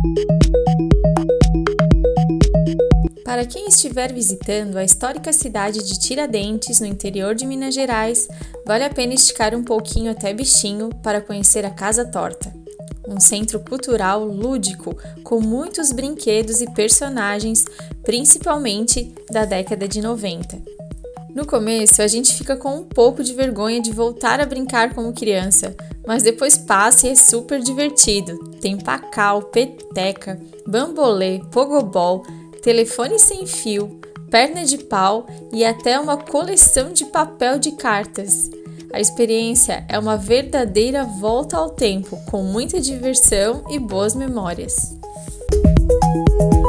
Para quem estiver visitando a histórica cidade de Tiradentes, no interior de Minas Gerais, vale a pena esticar um pouquinho até Bichinho para conhecer a Casa Torta. Um centro cultural lúdico com muitos brinquedos e personagens, principalmente da década de 90. No começo, a gente fica com um pouco de vergonha de voltar a brincar como criança, mas depois passa e é super divertido. Tem pacal, peteca, bambolê, pogobol, telefone sem fio, perna de pau e até uma coleção de papel de cartas. A experiência é uma verdadeira volta ao tempo, com muita diversão e boas memórias.